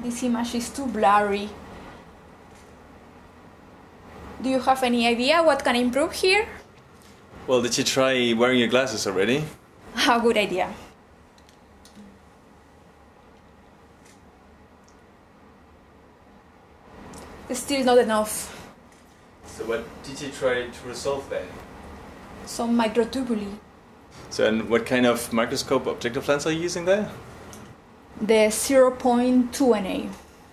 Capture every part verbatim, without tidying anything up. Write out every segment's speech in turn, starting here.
This image is too blurry. Do you have any idea what can improve here? Well, did you try wearing your glasses already? A good idea. Still not enough. So what did you try to resolve then? Some microtubuli. So and what kind of microscope objective lens are you using there? The zero point two N A.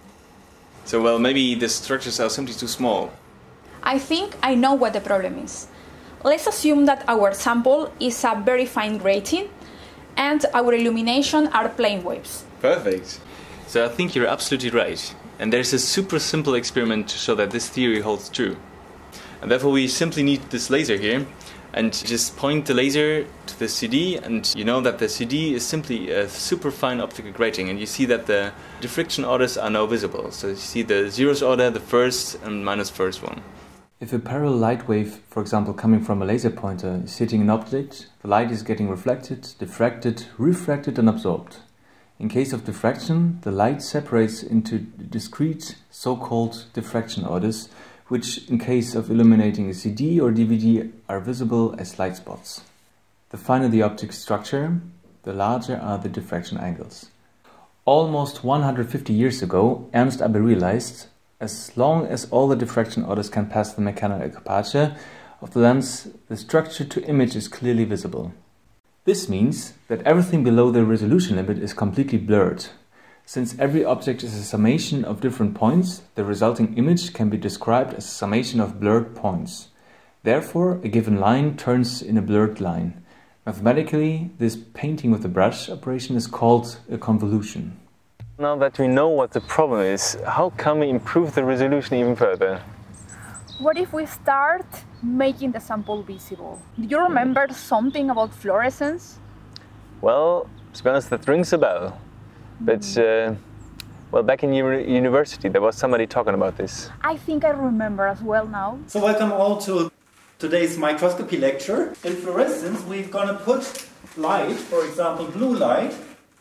So well, maybe the structures are simply too small. I think I know what the problem is. Let's assume that our sample is a very fine grating and our illumination are plane waves. Perfect. So I think you're absolutely right. And there's a super simple experiment to show that this theory holds true. And therefore we simply need this laser here and just point the laser to the C D, and you know that the C D is simply a super fine optical grating, and you see that the diffraction orders are now visible. So you see the zeros order, the first and minus first one. If a parallel light wave, for example coming from a laser pointer, is hitting an object, the light is getting reflected, diffracted, refracted and absorbed. In case of diffraction, the light separates into discrete so-called diffraction orders, which in case of illuminating a C D or D V D are visible as light spots. The finer the optic structure, the larger are the diffraction angles. Almost one hundred fifty years ago, Ernst Abbe realized as long as all the diffraction orders can pass the mechanical aperture of the lens, the structure to image is clearly visible. This means that everything below the resolution limit is completely blurred. Since every object is a summation of different points, the resulting image can be described as a summation of blurred points. Therefore, a given line turns in a blurred line. Mathematically, this painting with the brush operation is called a convolution. Now that we know what the problem is, how can we improve the resolution even further? What if we start making the sample visible? Do you remember something about fluorescence? Well, to be honest, that rings a bell. But, uh, well, back in university, there was somebody talking about this. I think I remember as well now. So welcome all to today's microscopy lecture. In fluorescence, we're going to put light, for example, blue light,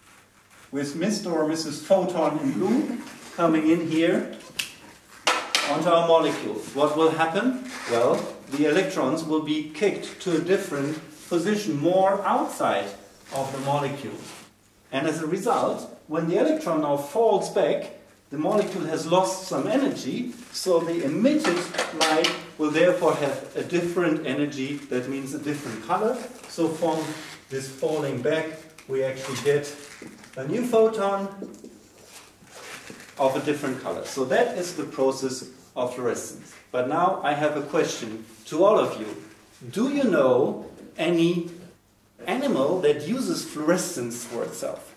with Mister or Missus Photon in blue, coming in here onto our molecule. What will happen? Well, the electrons will be kicked to a different position, more outside of the molecule. And as a result, when the electron now falls back, the molecule has lost some energy, so the emitted light will therefore have a different energy, that means a different color. So from this falling back, we actually get a new photon of a different color. So that is the process of fluorescence. But now I have a question to all of you. Do you know any animal that uses fluorescence for itself?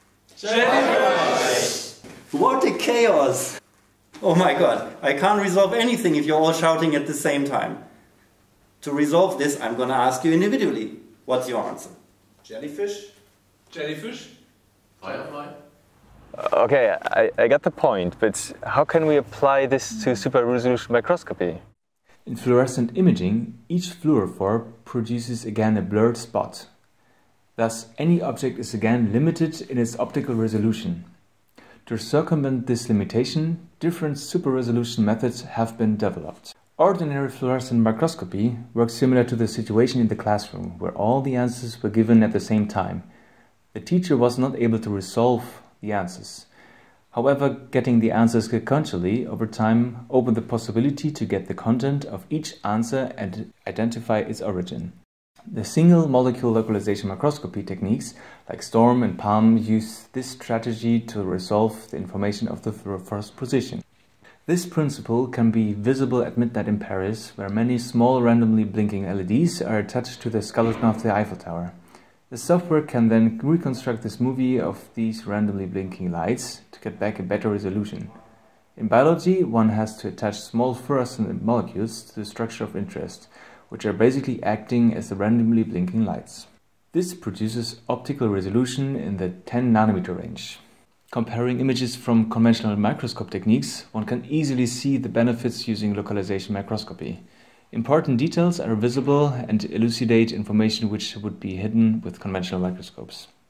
Jellyfish! What a chaos! Oh my god, I can't resolve anything if you're all shouting at the same time. To resolve this, I'm going to ask you individually. What's your answer? Jellyfish? Jellyfish? Firefly? Okay, I, I got the point, but how can we apply this to super-resolution microscopy? In fluorescent imaging, each fluorophore produces again a blurred spot. Thus, any object is again limited in its optical resolution. To circumvent this limitation, different super-resolution methods have been developed. Ordinary fluorescent microscopy works similar to the situation in the classroom, where all the answers were given at the same time. The teacher was not able to resolve the answers. However, getting the answers sequentially over time opened the possibility to get the content of each answer and identify its origin. The single molecule localization microscopy techniques like Storm and Palm use this strategy to resolve the information of the fluorophore's position. This principle can be visible at midnight in Paris, where many small randomly blinking L E Ds are attached to the skeleton of the Eiffel Tower. The software can then reconstruct this movie of these randomly blinking lights to get back a better resolution. In biology, one has to attach small fluorescent molecules to the structure of interest, which are basically acting as the randomly blinking lights. This produces optical resolution in the ten nanometer range. Comparing images from conventional microscope techniques, one can easily see the benefits using localization microscopy. Important details are visible and elucidate information which would be hidden with conventional microscopes.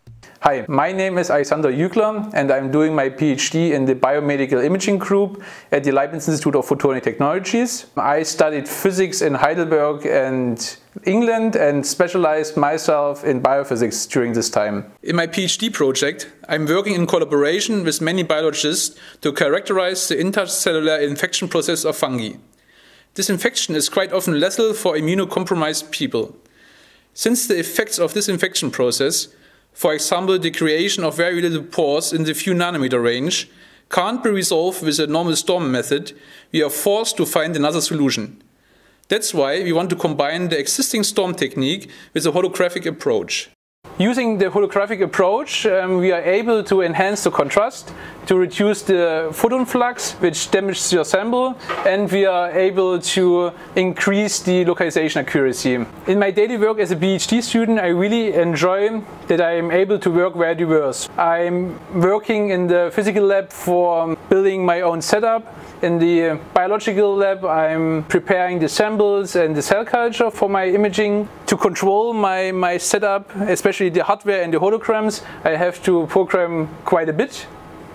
Hi, my name is Jügler and I'm doing my PhD in the Biomedical Imaging Group at the Leibniz Institute of Photonic Technologies. I studied physics in Heidelberg and England and specialized myself in biophysics during this time. In my PhD project, I'm working in collaboration with many biologists to characterize the intercellular infection process of fungi. This infection is quite often lethal for immunocompromised people. Since the effects of this infection process, for example, the creation of very little pores in the few nanometer range, can't be resolved with a normal storm method, we are forced to find another solution. That's why we want to combine the existing storm technique with a holographic approach. Using the holographic approach, um, we are able to enhance the contrast, to reduce the photon flux, which damages your sample, and we are able to increase the localization accuracy. In my daily work as a PhD student, I really enjoy that I am able to work very diverse. I'm working in the physical lab for building my own setup. In the biological lab, I'm preparing the samples and the cell culture for my imaging. To control my, my setup, especially the hardware and the holograms, I have to program quite a bit.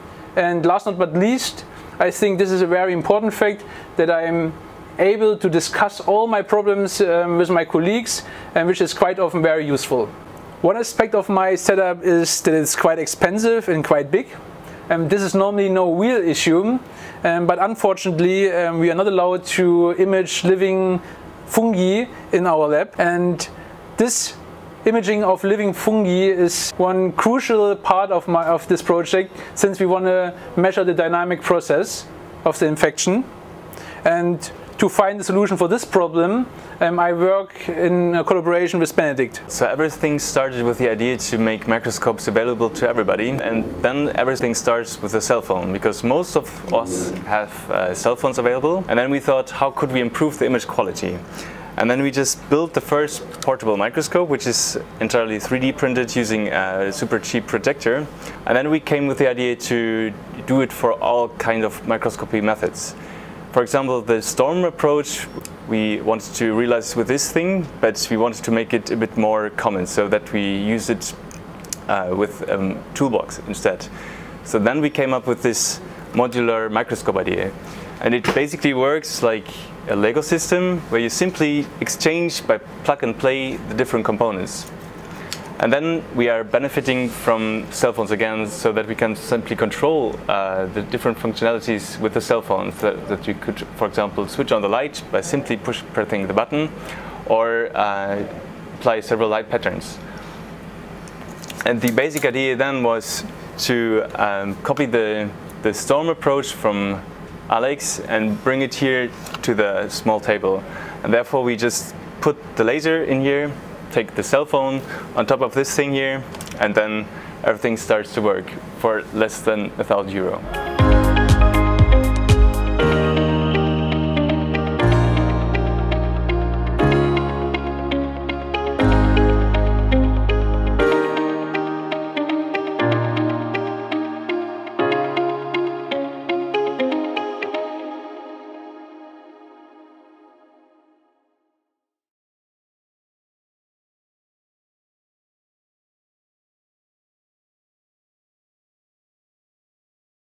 And last but not least, I think this is a very important fact, that I'm able to discuss all my problems um, with my colleagues, and which is quite often very useful. One aspect of my setup is that it's quite expensive and quite big. Um, this is normally no real issue, um, but unfortunately um, we are not allowed to image living fungi in our lab, and this imaging of living fungi is one crucial part of, my, of this project, since we want to measure the dynamic process of the infection. And to find a solution for this problem, um, I work in a collaboration with Benedict. So everything started with the idea to make microscopes available to everybody, and then everything starts with a cell phone, because most of us have uh, cell phones available. And then we thought, how could we improve the image quality? And then we just built the first portable microscope, which is entirely three D printed using a super cheap projector. And then we came with the idea to do it for all kind of microscopy methods. For example, the storm approach we wanted to realize with this thing, but we wanted to make it a bit more common, so that we use it uh, with a um, toolbox instead. So then we came up with this modular microscope idea. And it basically works like a Lego system, where you simply exchange by plug and play the different components. And then we are benefiting from cell phones again, so that we can simply control uh, the different functionalities with the cell phones. That, that you could, for example, switch on the light by simply push pressing the button, or uh, apply several light patterns. And the basic idea then was to um, copy the, the storm approach from Alex and bring it here to the small table. And therefore we just put the laser in here, take the cell phone on top of this thing here, and then everything starts to work for less than a thousand euro.